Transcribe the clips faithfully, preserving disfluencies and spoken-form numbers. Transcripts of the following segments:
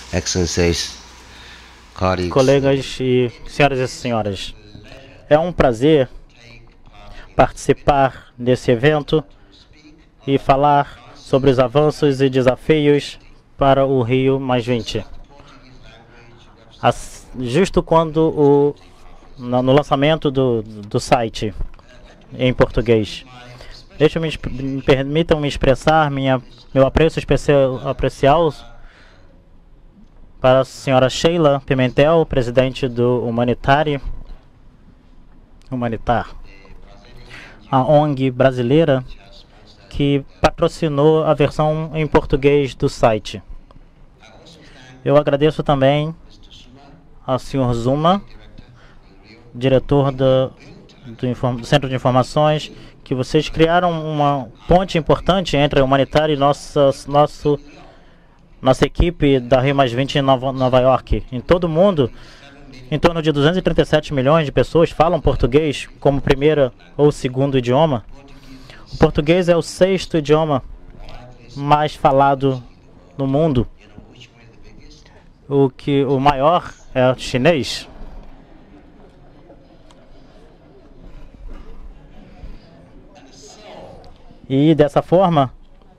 Excellencies, colleagues, Colegas e senhoras e senhores, é um prazer participar desse evento e falar sobre os avanços e desafios para o Rio mais vinte. As, justo quando o, no, no lançamento do, do site em português. Deixa-me, me permitam me expressar minha, meu apreço especial, aprecial para a senhora Sheila Pimentel, presidente do Humanitário, Humanitar, a O N G brasileira que patrocinou a versão em português do site. Eu agradeço também ao senhor Zuma, diretor do, do, do Centro de Informações, que vocês criaram uma ponte importante entre a Humanitária e nossa, nosso, nossa equipe da Rio mais vinte em Nova, Nova York. Em todo o mundo, em torno de duzentos e trinta e sete milhões de pessoas falam português como primeiro ou segundo idioma. O português é o sexto idioma mais falado no mundo. O que o maior é o chinês. E dessa forma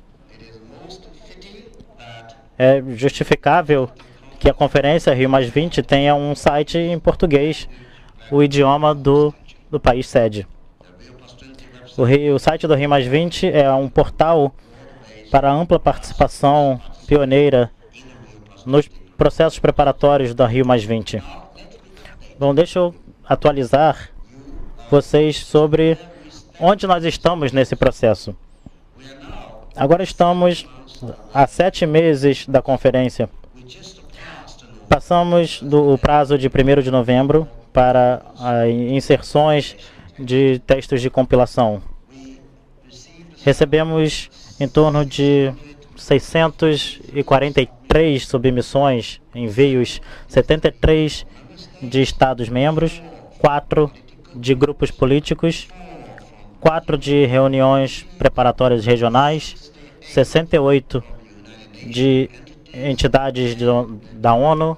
é justificável que a conferência Rio mais vinte tenha um site em português, o idioma do, do país sede. O, Rio, o site do Rio mais vinte é um portal para ampla participação pioneira nos processos preparatórios da Rio mais vinte. Bom, deixa eu atualizar vocês sobre onde nós estamos nesse processo. Agora estamos há sete meses da conferência. Passamos do prazo de primeiro de novembro para as inserções de textos de compilação. Recebemos em torno de seiscentas e quarenta e três submissões, envios, setenta e três de Estados-membros, quatro de grupos políticos, quatro de reuniões preparatórias regionais, sessenta e oito de entidades de, da ONU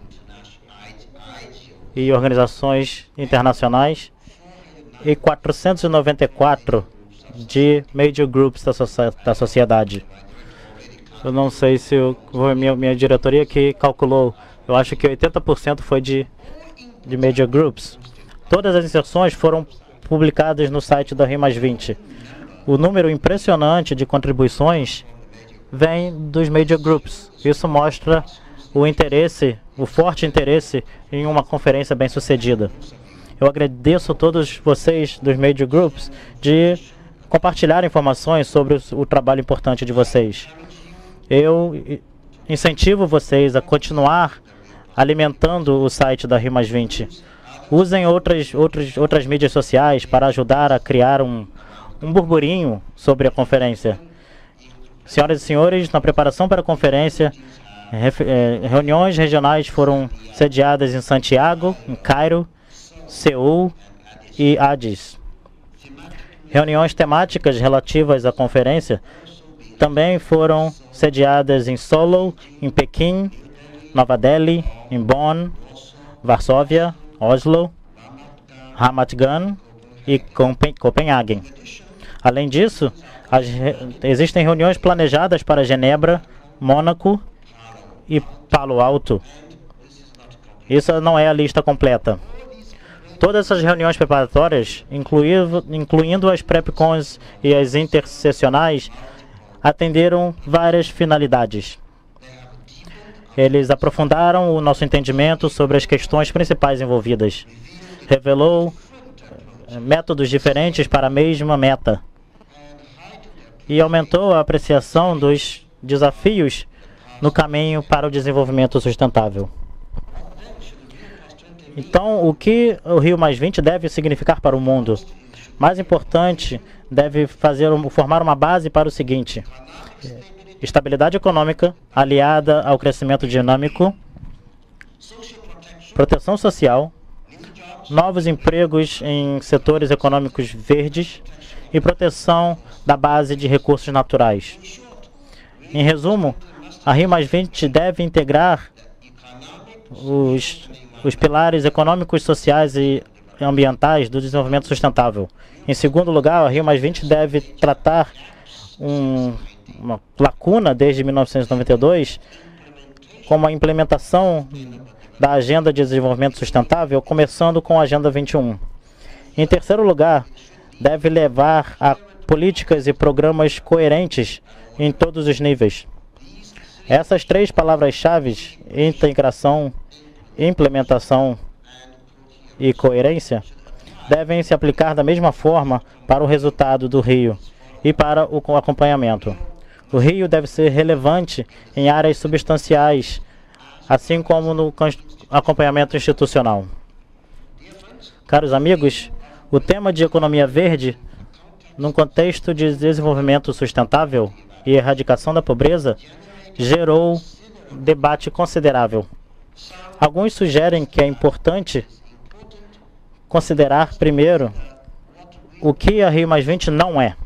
e organizações internacionais e quatrocentos e noventa e quatro de major groups da, socia da sociedade. Eu não sei se eu, foi minha, minha diretoria que calculou, eu acho que oitenta por cento foi de, de major groups. Todas as inserções foram publicadas no site da Rio mais vinte. O número impressionante de contribuições vem dos major groups. Isso mostra o interesse, o forte interesse em uma conferência bem sucedida. Eu agradeço a todos vocês dos major groups de compartilhar informações sobre o, o trabalho importante de vocês. Eu incentivo vocês a continuar alimentando o site da Rio mais vinte. Usem outras, outras, outras mídias sociais para ajudar a criar um, um burburinho sobre a conferência. Senhoras e senhores, na preparação para a conferência, reuniões regionais foram sediadas em Santiago, em Cairo, Seul e Addis. Reuniões temáticas relativas à conferência também foram sediadas em Solo, em Pequim, Nova Delhi, em Bonn, Varsóvia, Oslo, Ramat Gan e Copenhagen. Além disso, as, existem reuniões planejadas para Genebra, Mônaco e Palo Alto. Isso não é a lista completa. Todas essas reuniões preparatórias, incluindo, incluindo as PrepCons e as intersessionais, atenderam várias finalidades. Eles aprofundaram o nosso entendimento sobre as questões principais envolvidas. Revelou métodos diferentes para a mesma meta. E aumentou a apreciação dos desafios no caminho para o desenvolvimento sustentável. Então, o que o Rio mais vinte deve significar para o mundo? Mais importante, deve fazer, formar uma base para o seguinte: estabilidade econômica aliada ao crescimento dinâmico, proteção social, novos empregos em setores econômicos verdes e proteção da base de recursos naturais. Em resumo, A Rio mais vinte deve integrar os, os pilares econômicos, sociais e ambientais do desenvolvimento sustentável. Em segundo lugar, a Rio mais vinte deve tratar um, uma lacuna desde mil novecentos e noventa e dois como a implementação da Agenda de Desenvolvimento Sustentável, começando com a Agenda vinte e um. Em terceiro lugar, deve levar a políticas e programas coerentes em todos os níveis. Essas três palavras-chave, integração, implementação e coerência, devem se aplicar da mesma forma para o resultado do Rio e para o acompanhamento. O Rio deve ser relevante em áreas substanciais, assim como no acompanhamento institucional. Caros amigos, o tema de economia verde, num contexto de desenvolvimento sustentável e erradicação da pobreza, gerou debate considerável. Alguns sugerem que é importante considerar primeiro o que a Rio mais vinte não é.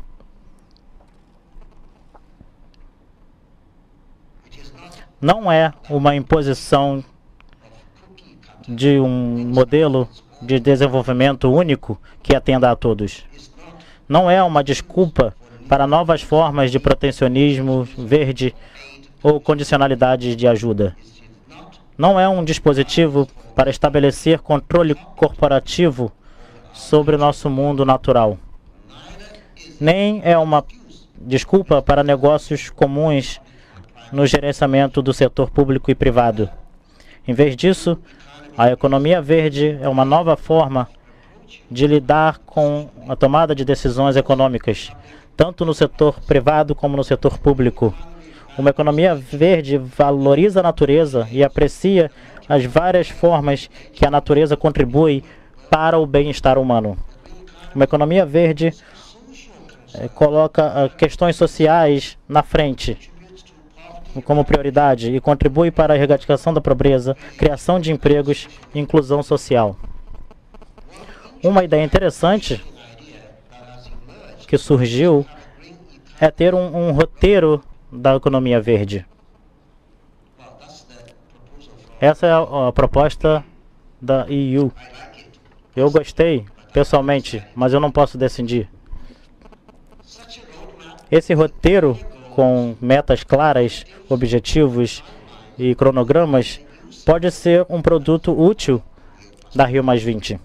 Não é uma imposição de um modelo de desenvolvimento único que atenda a todos. Não é uma desculpa para novas formas de protecionismo verde ou condicionalidade de ajuda. Não é um dispositivo para estabelecer controle corporativo sobre o nosso mundo natural. Nem é uma desculpa para negócios comuns no gerenciamento do setor público e privado. Em vez disso, a economia verde é uma nova forma de lidar com a tomada de decisões econômicas, tanto no setor privado como no setor público. Uma economia verde valoriza a natureza e aprecia as várias formas que a natureza contribui para o bem-estar humano. Uma economia verde eh, coloca uh, questões sociais na frente como prioridade e contribui para a erradicação da pobreza, criação de empregos e inclusão social. Uma ideia interessante que surgiu é ter um, um roteiro da economia verde. Essa é a, a proposta da E U. Eu gostei, pessoalmente, mas eu não posso decidir. Esse roteiro, com metas claras, objetivos e cronogramas, pode ser um produto útil da Rio mais vinte.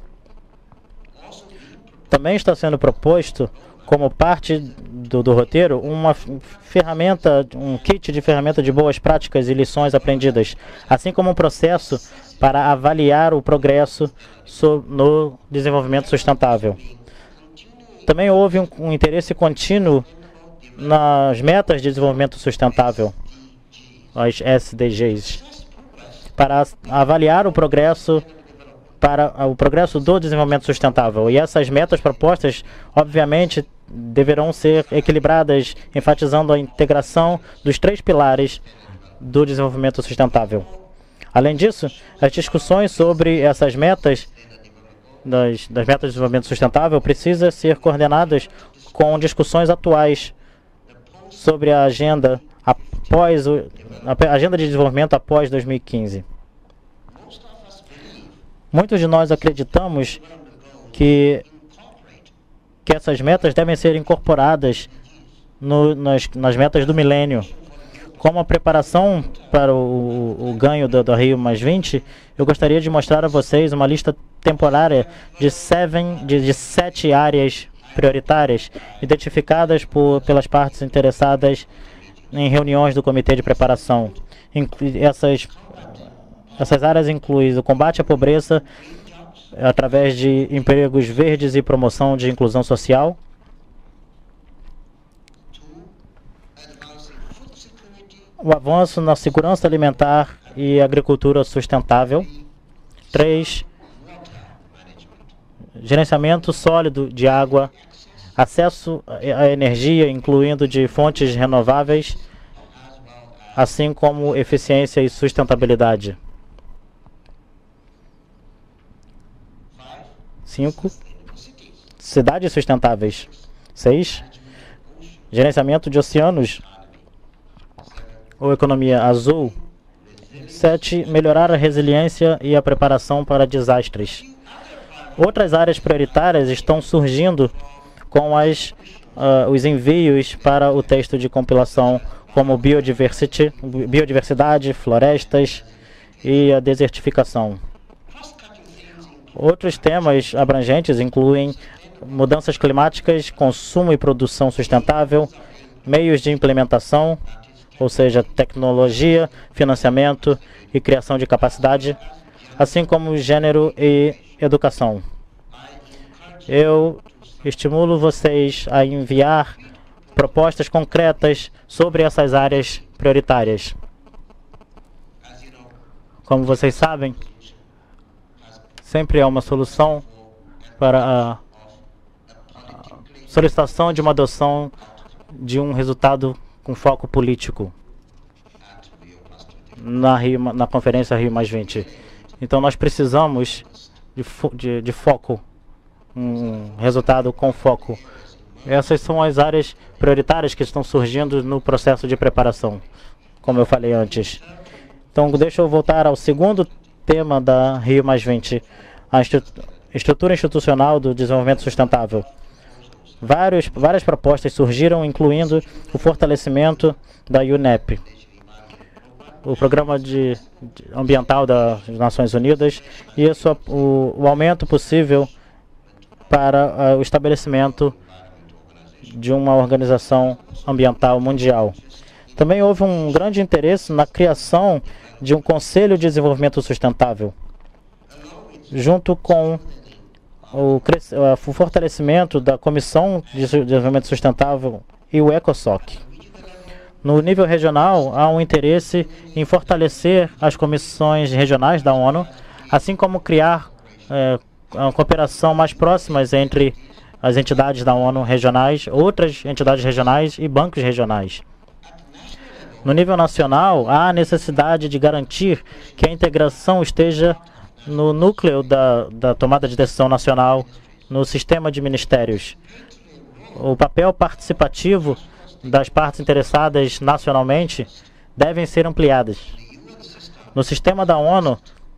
Também está sendo proposto, como parte do, do roteiro, uma ferramenta, um kit de ferramenta de boas práticas e lições aprendidas, assim como um processo para avaliar o progresso so, no desenvolvimento sustentável. Também houve um, um interesse contínuo nas metas de desenvolvimento sustentável, as S D Gs, para avaliar o progresso para o progresso do desenvolvimento sustentável. E essas metas propostas, obviamente, deverão ser equilibradas, enfatizando a integração dos três pilares do desenvolvimento sustentável. Além disso, as discussões sobre essas metas, das, das metas de desenvolvimento sustentável, precisam ser coordenadas com discussões atuais sobre a agenda após o, a agenda de desenvolvimento após dois mil e quinze. Muitos de nós acreditamos que, que essas metas devem ser incorporadas no, nas, nas metas do milênio. Como a preparação para o, o ganho da Rio mais vinte, eu gostaria de mostrar a vocês uma lista temporária de, seven, de, de sete áreas prioritárias, identificadas por, pelas partes interessadas em reuniões do Comitê de Preparação. Inclui, essas, essas áreas incluem o combate à pobreza através de empregos verdes e promoção de inclusão social, o avanço na segurança alimentar e agricultura sustentável. Três, gerenciamento sólido de água, acesso à energia, incluindo de fontes renováveis, assim como eficiência e sustentabilidade. Cinco, cidades sustentáveis. Seis, gerenciamento de oceanos, ou economia azul. sete. Melhorar a resiliência e a preparação para desastres. Outras áreas prioritárias estão surgindo com as, uh, os envios para o texto de compilação, como biodiversity, biodiversidade, florestas e a desertificação. Outros temas abrangentes incluem mudanças climáticas, consumo e produção sustentável, meios de implementação, ou seja, tecnologia, financiamento e criação de capacidade, assim como gênero e educação. Eu estimulo vocês a enviar propostas concretas sobre essas áreas prioritárias. Como vocês sabem, sempre há uma solução para a solicitação de uma adoção de um resultado com foco político na, Rio, na Conferência Rio mais vinte. Então nós precisamos de, fo de, de foco, um resultado com foco. Essas são as áreas prioritárias que estão surgindo no processo de preparação, como eu falei antes. Então deixa eu voltar ao segundo tema da Rio mais vinte, a estru estrutura institucional do desenvolvimento sustentável. Vários, várias propostas surgiram, incluindo o fortalecimento da U N E P, o Programa de, de Ambiental das Nações Unidas, e a sua, o, o aumento possível para uh, o estabelecimento de uma organização ambiental mundial. Também houve um grande interesse na criação de um Conselho de Desenvolvimento Sustentável, junto com o, o fortalecimento da Comissão de Desenvolvimento Sustentável e o ECOSOC. No nível regional, há um interesse em fortalecer as comissões regionais da ONU, assim como criar eh, uma cooperação mais próximas entre as entidades da ONU regionais, outras entidades regionais e bancos regionais. No nível nacional, há a necessidade de garantir que a integração esteja no núcleo da, da tomada de decisão nacional, no sistema de ministérios. O papel participativo das partes interessadas nacionalmente devem ser ampliadas. No sistema da ONU,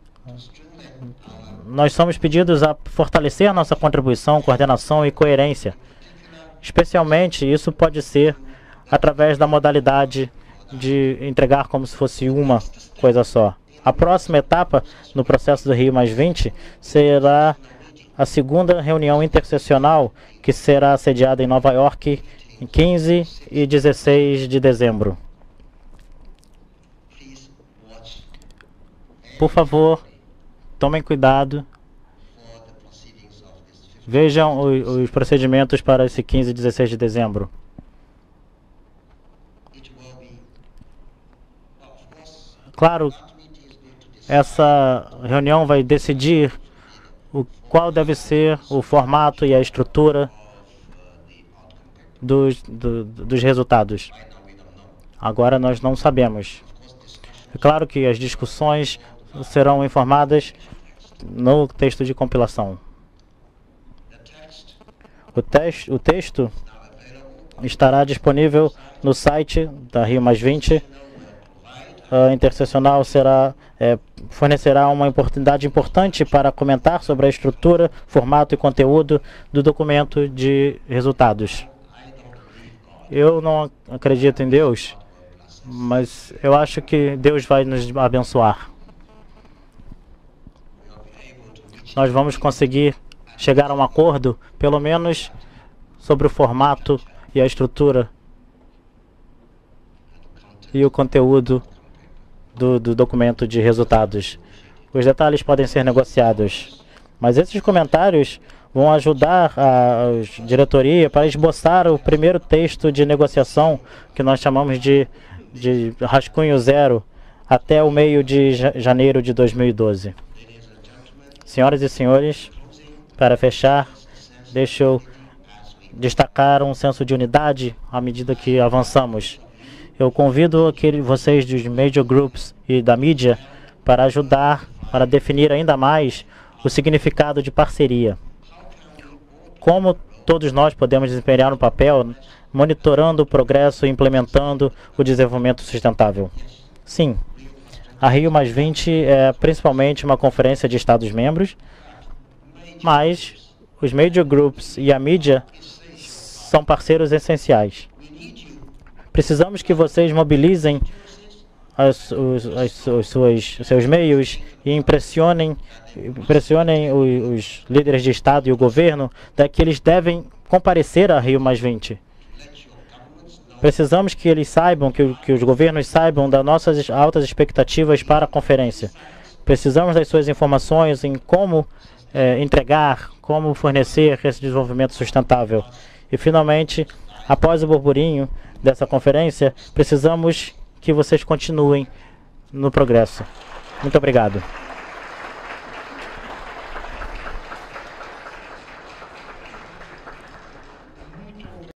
nós somos pedidos a fortalecer nossa contribuição, coordenação e coerência. Especialmente, isso pode ser através da modalidade de entregar como se fosse uma coisa só. A próxima etapa no processo do Rio mais vinte será a segunda reunião intersessional, que será sediada em Nova York em quinze e dezesseis de dezembro. Por favor, tomem cuidado. Vejam os, os procedimentos para esse quinze e dezesseis de dezembro. Claro, essa reunião vai decidir o, qual deve ser o formato e a estrutura dos, do, dos resultados. Agora nós não sabemos. É claro que as discussões serão informadas no texto de compilação. O, tex, o texto estará disponível no site da Rio mais vinte. A intersessional será, é, fornecerá uma oportunidade importante para comentar sobre a estrutura, formato e conteúdo do documento de resultados. Eu não acredito em Deus, mas eu acho que Deus vai nos abençoar. Nós vamos conseguir chegar a um acordo, pelo menos sobre o formato e a estrutura e o conteúdo do, do documento de resultados. Os detalhes podem ser negociados, mas esses comentários vão ajudar a, a diretoria para esboçar o primeiro texto de negociação, que nós chamamos de, de rascunho zero, até o meio de janeiro de dois mil e doze. Senhoras e senhores, para fechar, deixa eu destacar um senso de unidade à medida que avançamos. Eu convido aquele, vocês dos major groups e da mídia para ajudar, para definir ainda mais o significado de parceria. Como todos nós podemos desempenhar um papel monitorando o progresso e implementando o desenvolvimento sustentável. Sim, a Rio mais vinte é principalmente uma conferência de Estados-membros, mas os major groups e a mídia são parceiros essenciais. Precisamos que vocês mobilizem as, os, as, os, suas, os seus meios e impressionem, impressionem os, os líderes de Estado e o governo de que eles devem comparecer a Rio mais vinte. Precisamos que eles saibam, que, que os governos saibam das nossas altas expectativas para a conferência. Precisamos das suas informações em como eh, entregar, como fornecer esse desenvolvimento sustentável. E, finalmente, após o burburinho dessa conferência, precisamos que vocês continuem no progresso. Muito obrigado.